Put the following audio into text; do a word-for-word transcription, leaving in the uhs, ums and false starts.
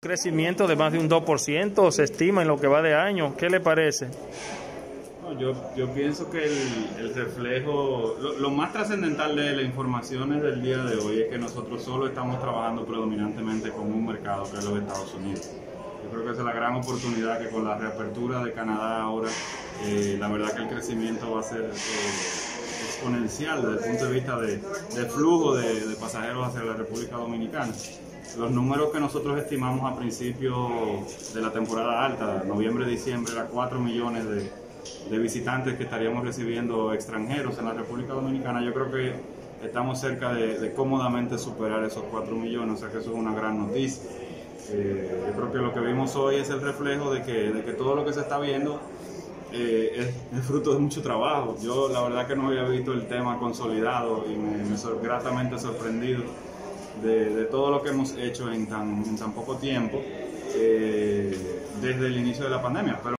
Crecimiento de más de un dos por ciento se estima en lo que va de año. ¿Qué le parece? No, yo, yo pienso que el, el reflejo, lo, lo más trascendental de las informaciones del día de hoy es que nosotros solo estamos trabajando predominantemente con un mercado que es los Estados Unidos. Yo creo que esa es la gran oportunidad, que con la reapertura de Canadá ahora, eh, la verdad que el crecimiento va a ser eh, exponencial desde el punto de vista de, de flujo de, de pasajeros hacia la República Dominicana. Los números que nosotros estimamos a principios de la temporada alta, noviembre-diciembre, era cuatro millones de, de visitantes que estaríamos recibiendo extranjeros en la República Dominicana. Yo creo que estamos cerca de, de cómodamente superar esos cuatro millones, o sea que eso es una gran noticia. Eh, yo creo que lo que vimos hoy es el reflejo de que, de que todo lo que se está viendo eh, es, es fruto de mucho trabajo. Yo la verdad que no había visto el tema consolidado y me, me sor, gratamente sorprendido De, de todo lo que hemos hecho en tan, en tan poco tiempo eh, desde el inicio de la pandemia. Pero